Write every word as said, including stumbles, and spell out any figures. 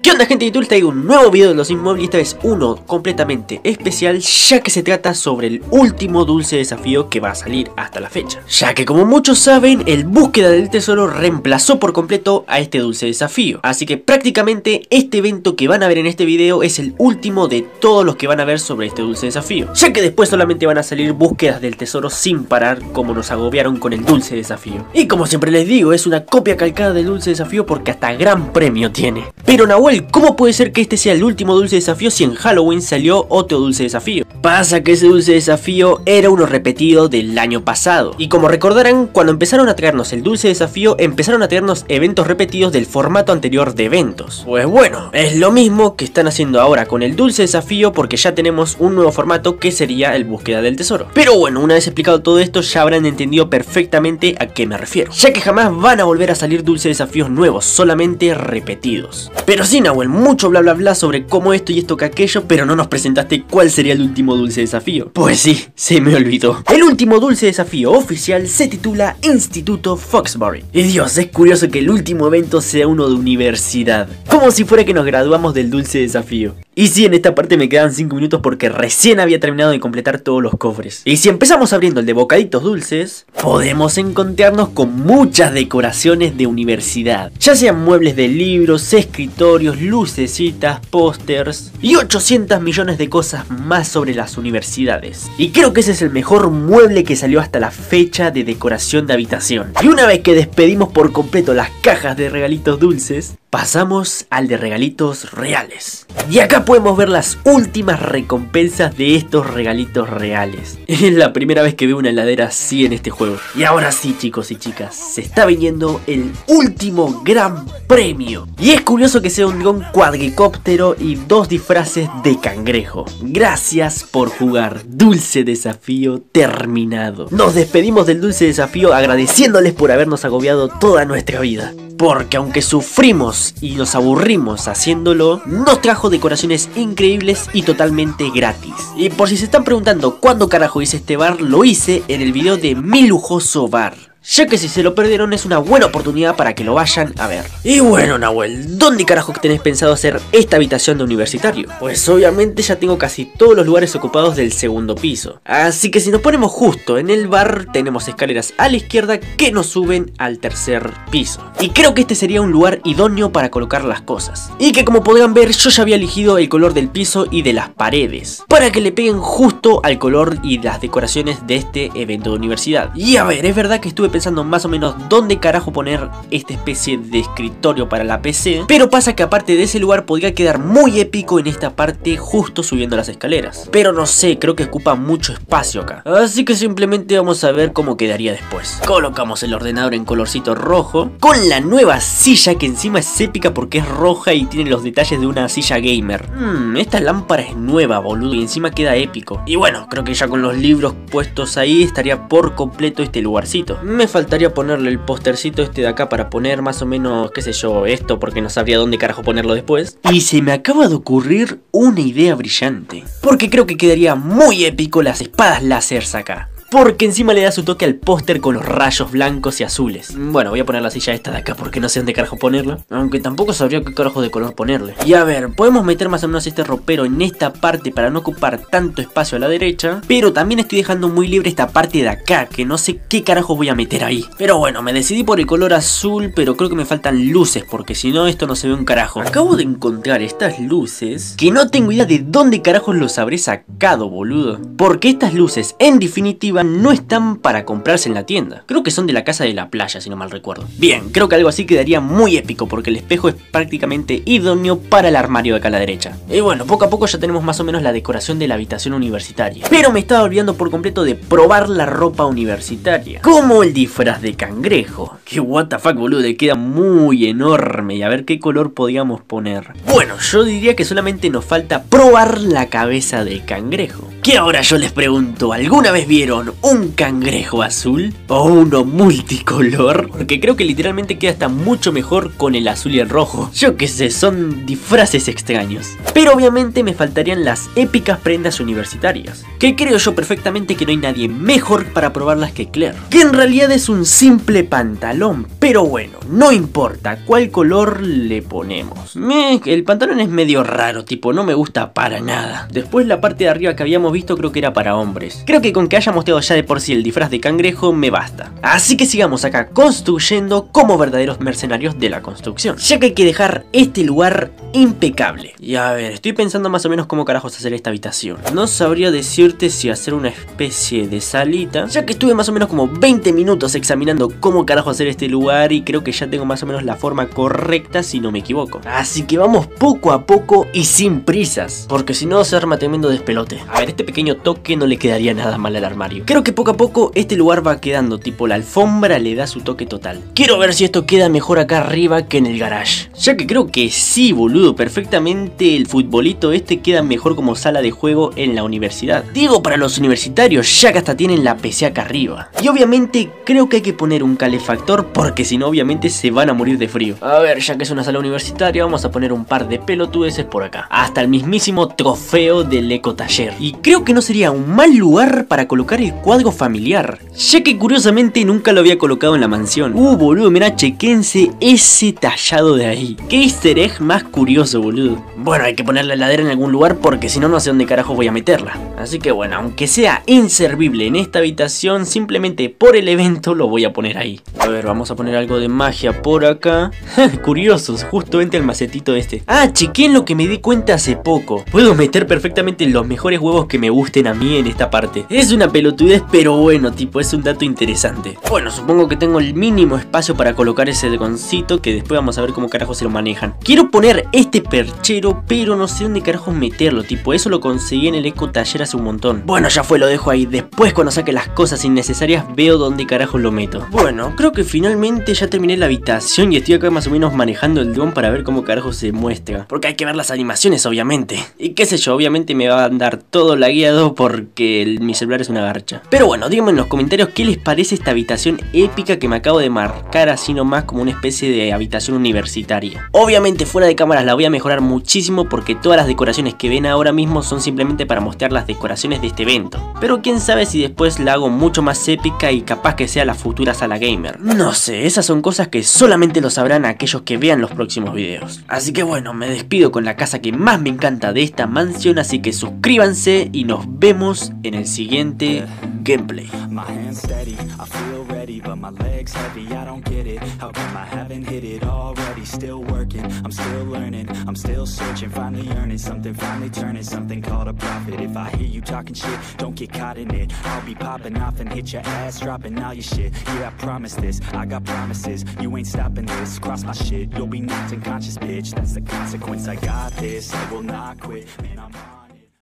¿Qué onda, gente de YouTube? Les traigo un nuevo video de los inmuebles y esta vez uno completamente especial, ya que se trata sobre el último dulce desafío que va a salir hasta la fecha. Ya que como muchos saben, el búsqueda del tesoro reemplazó por completo a este dulce desafío. Así que prácticamente este evento que van a ver en este video es el último de todos los que van a ver sobre este dulce desafío. Ya que después solamente van a salir búsquedas del tesoro sin parar, como nos agobiaron con el dulce desafío. Y como siempre les digo, es una copia calcada del dulce desafío porque hasta gran premio tiene. Pero Nahuel, ¿cómo puede ser que este sea el último dulce desafío si en Halloween salió otro dulce desafío? Pasa que ese dulce desafío era uno repetido del año pasado. Y como recordarán, cuando empezaron a traernos el dulce desafío, empezaron a traernos eventos repetidos del formato anterior de eventos. Pues bueno, es lo mismo que están haciendo ahora con el dulce desafío, porque ya tenemos un nuevo formato que sería el búsqueda del tesoro. Pero bueno, una vez explicado todo esto, ya habrán entendido perfectamente a qué me refiero, ya que jamás van a volver a salir dulce desafíos nuevos, solamente repetidos. Pero sí, Nahuel, mucho bla bla bla sobre cómo esto y esto que aquello, pero no nos presentaste cuál sería el último dulce desafío. Pues sí, se me olvidó. El último dulce desafío oficial se titula Instituto Foxbury. Y Dios, es curioso que el último evento sea uno de universidad, como si fuera que nos graduamos del dulce desafío. Y sí, en esta parte me quedan cinco minutos porque recién había terminado de completar todos los cofres. Y si empezamos abriendo el de bocaditos dulces, podemos encontrarnos con muchas decoraciones de universidad, ya sean muebles de libros, escritorios, lucecitas, pósters y ochocientos millones de cosas más sobre las universidades. Y creo que ese es el mejor mueble que salió hasta la fecha de decoración de habitación. Y una vez que despedimos por completo las cajas de regalitos dulces, pasamos al de regalitos reales. Y acá podemos ver las últimas recompensas de estos regalitos reales. Es la primera vez que veo una heladera así en este juego. Y ahora sí, chicos y chicas, se está viniendo el último gran premio. Y es curioso que sea un dron cuadricóptero y dos disfraces de cangrejo. Gracias por jugar. Dulce desafío terminado. Nos despedimos del dulce desafío agradeciéndoles por habernos agobiado toda nuestra vida. Porque aunque sufrimos y nos aburrimos haciéndolo, nos trajo decoraciones increíbles y totalmente gratis. Y por si se están preguntando cuándo carajo hice este bar, lo hice en el video de mi lujoso bar, ya que si se lo perdieron es una buena oportunidad para que lo vayan a ver. Y bueno, Nahuel, ¿dónde carajo tenés pensado hacer esta habitación de universitario? Pues obviamente ya tengo casi todos los lugares ocupados del segundo piso. Así que si nos ponemos justo en el bar, tenemos escaleras a la izquierda que nos suben al tercer piso. Y creo que este sería un lugar idóneo para colocar las cosas. Y que como podrán ver, yo ya había elegido el color del piso y de las paredes, para que le peguen justo al color y las decoraciones de este evento de universidad. Y a ver, es verdad que estuve pensando más o menos dónde carajo poner esta especie de escritorio para la P C, pero pasa que aparte de ese lugar podría quedar muy épico en esta parte justo subiendo las escaleras. Pero no sé, creo que ocupa mucho espacio acá, así que simplemente vamos a ver cómo quedaría después. Colocamos el ordenador en colorcito rojo, con la nueva silla que encima es épica porque es roja y tiene los detalles de una silla gamer. Mmm, esta lámpara es nueva, boludo, y encima queda épico. Y bueno, creo que ya con los libros puestos ahí estaría por completo este lugarcito. Me faltaría ponerle el postercito este de acá para poner más o menos, qué sé yo, esto, porque no sabría dónde carajo ponerlo después. Y se me acaba de ocurrir una idea brillante, porque creo que quedaría muy épico las espadas láseres acá, porque encima le da su toque al póster con los rayos blancos y azules. Bueno, voy a poner la silla esta de acá porque no sé dónde carajo ponerla, aunque tampoco sabría qué carajo de color ponerle. Y a ver, podemos meter más o menos este ropero en esta parte para no ocupar tanto espacio a la derecha, pero también estoy dejando muy libre esta parte de acá, que no sé qué carajo voy a meter ahí. Pero bueno, me decidí por el color azul, pero creo que me faltan luces, porque si no esto no se ve un carajo. Acabo de encontrar estas luces que no tengo idea de dónde carajos los habré sacado, boludo, porque estas luces en definitiva no están para comprarse en la tienda. Creo que son de la casa de la playa, si no mal recuerdo. Bien, creo que algo así quedaría muy épico porque el espejo es prácticamente idóneo para el armario de acá a la derecha. Y bueno, poco a poco ya tenemos más o menos la decoración de la habitación universitaria. Pero me estaba olvidando por completo de probar la ropa universitaria, como el disfraz de cangrejo. Que what the fuck, boludo, le queda muy enorme. Y a ver qué color podríamos poner. Bueno, yo diría que solamente nos falta probar la cabeza de cangrejo, que ahora yo les pregunto, ¿alguna vez vieron un cangrejo azul? ¿O uno multicolor? Porque creo que literalmente queda hasta mucho mejor con el azul y el rojo. Yo qué sé, son disfraces extraños. Pero obviamente me faltarían las épicas prendas universitarias, que creo yo perfectamente que no hay nadie mejor para probarlas que Claire, que en realidad es un simple pantalón. Pero bueno, no importa cuál color le ponemos. Meh, el pantalón es medio raro, tipo no me gusta para nada. Después la parte de arriba que habíamos visto creo que era para hombres. Creo que con que haya mostrado ya de por sí el disfraz de cangrejo me basta. Así que sigamos acá construyendo como verdaderos mercenarios de la construcción, ya que hay que dejar este lugar impecable. Y a ver, estoy pensando más o menos cómo carajos hacer esta habitación. No sabría decirte si hacer una especie de salita, ya que estuve más o menos como veinte minutos examinando cómo carajo hacer este lugar y creo que ya tengo más o menos la forma correcta si no me equivoco. Así que vamos poco a poco y sin prisas, porque si no se arma tremendo despelote. A ver, este pequeño toque no le quedaría nada mal al armario. Creo que poco a poco este lugar va quedando, tipo la alfombra le da su toque total. Quiero ver si esto queda mejor acá arriba que en el garage, ya que creo que sí, boludo, perfectamente el futbolito este queda mejor como sala de juego en la universidad. Digo para los universitarios, ya que hasta tienen la P C acá arriba. Y obviamente creo que hay que poner un calefactor, porque si no obviamente se van a morir de frío. A ver, ya que es una sala universitaria, vamos a poner un par de pelotudeces por acá. Hasta el mismísimo trofeo del ecotaller. Y creo que no sería un mal lugar para colocar el cuadro familiar, ya que curiosamente nunca lo había colocado en la mansión. Uh, boludo, mirá, chequense ese tallado de ahí. Qué easter egg más curioso, boludo. Bueno, hay que poner la heladera en algún lugar porque si no, no sé dónde carajo voy a meterla. Así que bueno, aunque sea inservible en esta habitación, simplemente por el evento lo voy a poner ahí. A ver, vamos a poner algo de magia por acá. Curiosos, justamente el macetito este. Ah, chequen lo que me di cuenta hace poco. Puedo meter perfectamente los mejores huevos que me gusten a mí en esta parte. Es una pelotudez, pero bueno, tipo, es un dato interesante. Bueno, supongo que tengo el mínimo espacio para colocar ese dragoncito, que después vamos a ver cómo carajo se lo manejan. Quiero poner este perchero, pero no sé dónde carajo meterlo, tipo, eso lo conseguí en el eco taller hace un montón. Bueno, ya fue, lo dejo ahí. Después cuando saque las cosas innecesarias veo dónde carajo lo meto. Bueno, creo que finalmente ya terminé la habitación y estoy acá más o menos manejando el dron para ver cómo carajo se muestra, porque hay que ver las animaciones obviamente. Y qué sé yo, obviamente me va a andar todo lagueado porque el, mi celular es una garcha. Pero bueno, díganme en los comentarios qué les parece esta habitación épica que me acabo de marcar así nomás como una especie de habitación universitaria. Obviamente fuera de cámaras la voy a mejorar muchísimo porque todas las decoraciones que ven ahora mismo son simplemente para mostrar las decoraciones de este evento. Pero quién sabe si después la hago mucho más épica y capaz que sea la futura sala gamer. No sé, esas son cosas que solamente lo sabrán aquellos que vean los próximos videos. Así que bueno, me despido con la casa que más me encanta de esta mansión, así que suscríbanse y nos vemos en el siguiente gameplay. But my legs heavy, I don't get it. How come I haven't hit it already? Still working, I'm still learning, I'm still searching, finally earning something, finally turning something called a profit. If I hear you talking shit, don't get caught in it. I'll be popping off and hit your ass, dropping all your shit. Yeah, I promise this, I got promises. You ain't stopping this, cross my shit, you'll be knocked unconscious, bitch. That's the consequence, I got this, I will not quit. Man, I'm on.